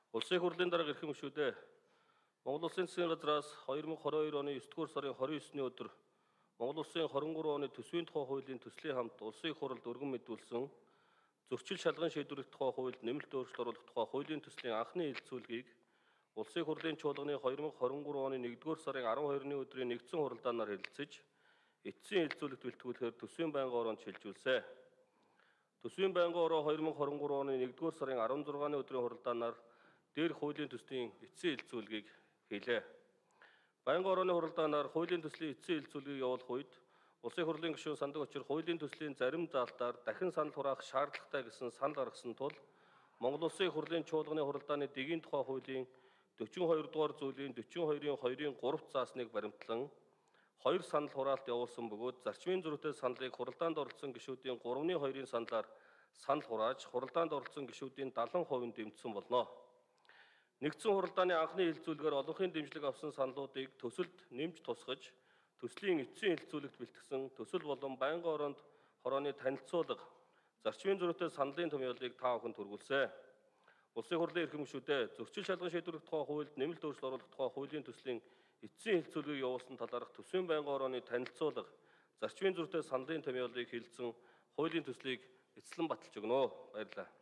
Улсын хурлын дарга эрхэм гишүүдээ Монгол Улсын засгийн газраас 2022 оны 9-р сарын 29-ний өдөр Монгол Улсын 23 оны төсвийн тухай хуулийн төслийн хамт улсын их хурлд өргөн мэдүүлсэн зөрчил шалган шийдвэрлэх тухай хуульд нэмэлт өөрчлөлт оруулах тухай хуулийн төслийн анхны хэлэлцүүлгийг Улсын хурлын чуулганы 2023 оны 1-р сарын 12-ны өдрийн нэгдсэн хуралдаанаар хэлэлцэж, эцсийн хэлэлцүүлэгт бэлтгүүлэхээр төсвийн байнгын ороонд шилжүүлсэн. Төсвийн байнгын ороо 2023 оны 1-р сарын 16-ны өдрийн хуралдаанаар дээрх хуулийн төслийн эцсийн хэлэлцүүлгийг хийлээ. Байнгын орооны хуралдаанаар хуулийн төслийн эцсийн хэлэлцүүлгийг явуулах үед Улсын хурлын гишүүн Сандаг Очир хуулийн төслийн зарим заалтаар дахин санал хураах шаардлагатай гэсэн санал гаргасан тул Монгол Улсын хурлын чуулганы хуралдааны дэгийн тухай хуулийн 42 дугаар зүйлийн 42-ийн 2-ийн 3-т заасныг баримтлан 2 санал хураалт явуулсан бөгөөд зарчмын зөрүүтэй саналыг хуралдаанд оролцсон гишүүдийн 3/2-ийн саналаар санал хурааж хуралдаанд оролцсон гишүүдийн 70% дэмжсэн болно. Нэгдсэн хуралдааны анхны хэлэлцүүлгээр олонхын дэмжлэг авсан саналуудыг төсөлд нэмж тусгаж төслийн эцсийн хэлэлцүүлэгт бэлтгэсэн төсөл болон байнгын ороонд хорооны танилцуулга зарчмын зөрүүтэй саналын томьёолыг та бүхэнд хүргүүлсэн. Улсын хурлын эрхэм гишүүдээ зөрчил шалган шийдвэрлэх тухай хуульд нэмэлт өөрчлөлт оруулах тухай хуулийн төслийн эцсийн хэлэлцүүлгийг явуулсан талаарх төсвийн байнгын орооны танилцуулга зарчмын зөрүүтэй саналын томьёолыг хэлэлцэн хуулийн төслийг эцэслэн баталж өгнө. Баярлалаа.